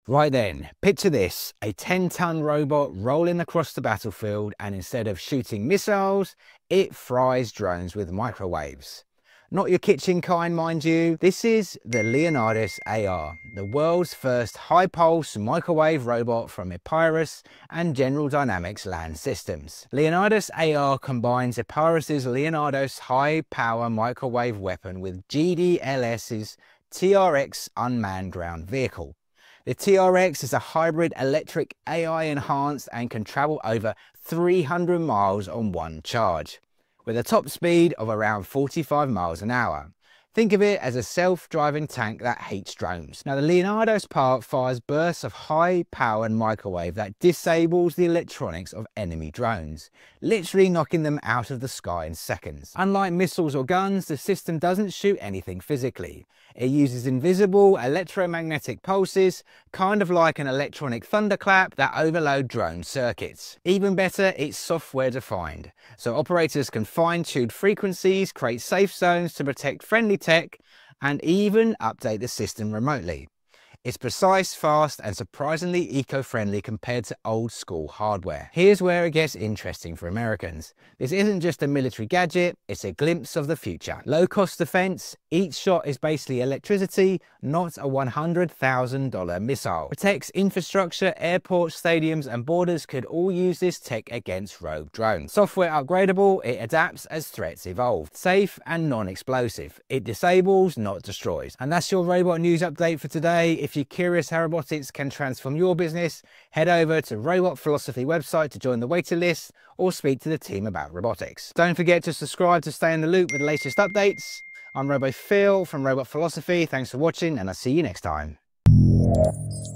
Right then, picture this, a 10-ton robot rolling across the battlefield, and instead of shooting missiles, it fries drones with microwaves. Not your kitchen kind, mind you. This is the Leonidas AR, the world's first high-pulse microwave robot from Epirus and General Dynamics Land Systems. Leonidas AR combines Epirus's Leonidas high-power microwave weapon with GDLS's TRX unmanned ground vehicle. The TRX is a hybrid electric AI enhanced and can travel over 300 miles on one charge, with a top speed of around 45 miles an hour. Think of it as a self-driving tank that hates drones. Now, the Leonidas part fires bursts of high-powered microwave that disables the electronics of enemy drones, literally knocking them out of the sky in seconds. Unlike missiles or guns, the system doesn't shoot anything physically. It uses invisible electromagnetic pulses, kind of like an electronic thunderclap, that overload drone circuits. Even better, it's software defined, so operators can fine-tune frequencies, create safe zones to protect friendly tech, and even update the system remotely. It's precise, fast, and surprisingly eco-friendly compared to old-school hardware. Here's where it gets interesting for Americans. This isn't just a military gadget, it's a glimpse of the future. Low-cost defense, each shot is basically electricity, not a $100,000 missile. Protects infrastructure, airports, stadiums, and borders could all use this tech against rogue drones. Software upgradable, it adapts as threats evolve. Safe and non-explosive. It disables, not destroys. And that's your robot news update for today. If you're curious how robotics can transform your business, head over to RoboPhil website to join the waiting list or speak to the team about robotics. Don't forget to subscribe to stay in the loop with the latest updates. I'm RoboPhil from RoboPhil. Thanks for watching, and I'll see you next time.